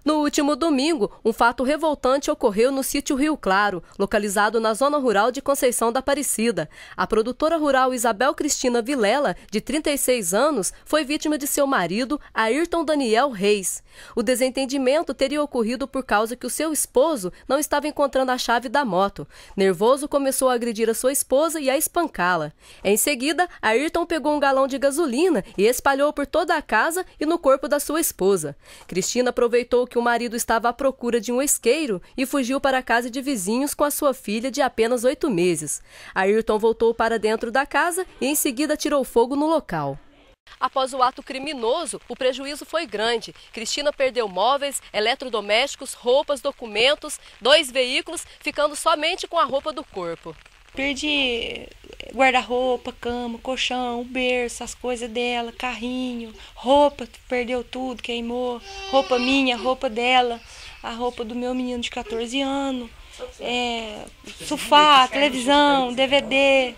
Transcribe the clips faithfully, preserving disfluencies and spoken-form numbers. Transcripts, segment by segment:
No último domingo, um fato revoltante ocorreu no sítio Rio Claro, localizado na zona rural de Conceição da Aparecida. A produtora rural Isabel Cristina Vilela, de trinta e seis anos, foi vítima de seu marido, Ayrton Daniel Reis. O desentendimento teria ocorrido por causa que o seu esposo não estava encontrando a chave da moto. Nervoso, começou a agredir a sua esposa e a espancá-la. Em seguida, Ayrton pegou um galão de gasolina e espalhou por toda a casa e no corpo da sua esposa. Cristina aproveitou que o marido estava à procura de um isqueiro e fugiu para a casa de vizinhos com a sua filha de apenas oito meses. Ayrton voltou para dentro da casa e em seguida tirou fogo no local. Após o ato criminoso, o prejuízo foi grande. Cristina perdeu móveis, eletrodomésticos, roupas, documentos, dois veículos, ficando somente com a roupa do corpo. Perdi guarda-roupa, cama, colchão, berço, as coisas dela, carrinho, roupa, perdeu tudo, queimou, roupa minha, roupa dela, a roupa do meu menino de quatorze anos, é, sofá, televisão, D V D,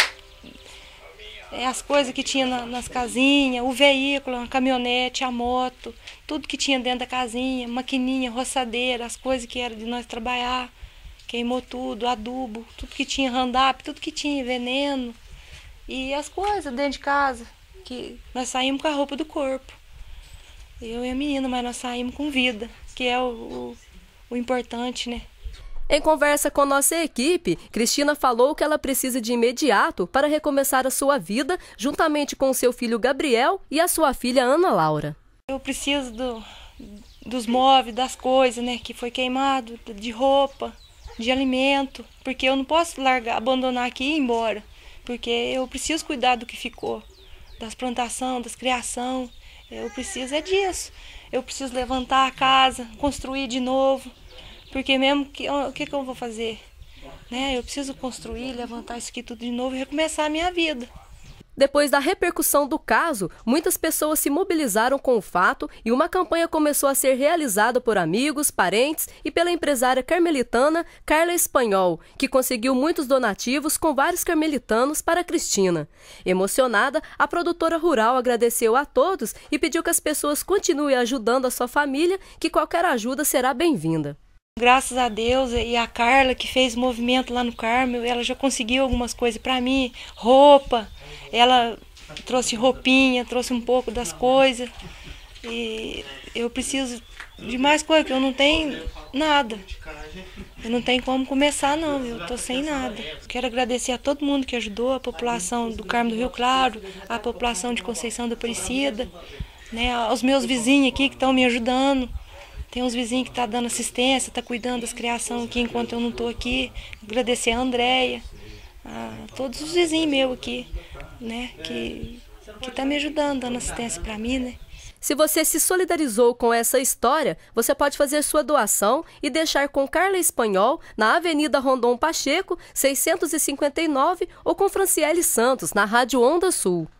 é, as coisas que tinha na, nas casinhas, o veículo, a caminhonete, a moto, tudo que tinha dentro da casinha, maquininha, roçadeira, as coisas que era de nós trabalhar. Queimou tudo, adubo, tudo que tinha roundup, tudo que tinha veneno. E as coisas dentro de casa, que nós saímos com a roupa do corpo. Eu e a menina, mas nós saímos com vida, que é o, o, o importante, né? Em conversa com nossa equipe, Cristina falou que ela precisa de imediato para recomeçar a sua vida, juntamente com o seu filho Gabriel e a sua filha Ana Laura. Eu preciso do, dos móveis, das coisas, né, que foi queimado, de roupa, de alimento, porque eu não posso largar, abandonar aqui e ir embora, porque eu preciso cuidar do que ficou, das plantações, das criação, eu preciso é disso, eu preciso levantar a casa, construir de novo, porque mesmo que o que, que eu vou fazer, né? Eu preciso construir, levantar isso aqui tudo de novo e recomeçar a minha vida. Depois da repercussão do caso, muitas pessoas se mobilizaram com o fato e uma campanha começou a ser realizada por amigos, parentes e pela empresária carmelitana Carla Espanhol, que conseguiu muitos donativos com vários carmelitanos para Cristina. Emocionada, a produtora rural agradeceu a todos e pediu que as pessoas continuem ajudando a sua família, que qualquer ajuda será bem-vinda. Graças a Deus e a Carla, que fez movimento lá no Carmel, ela já conseguiu algumas coisas para mim, roupa, ela trouxe roupinha, trouxe um pouco das coisas. E eu preciso de mais coisa, que eu não tenho nada. Eu não tenho como começar, não, eu tô sem nada. Quero agradecer a todo mundo que ajudou, a população do Carmo do Rio Claro, a população de Conceição da Aparecida, né, aos meus vizinhos aqui que estão me ajudando. Tem uns vizinhos que estão dando assistência, estão cuidando das criações aqui enquanto eu não estou aqui. Agradecer a Andréia, a todos os vizinhos meus aqui, né, que que estão me ajudando, dando assistência para mim, né. Se você se solidarizou com essa história, você pode fazer sua doação e deixar com Carla Espanhol na Avenida Rondon Pacheco, seiscentos e cinquenta e nove, ou com Franciele Santos, na Rádio Onda Sul.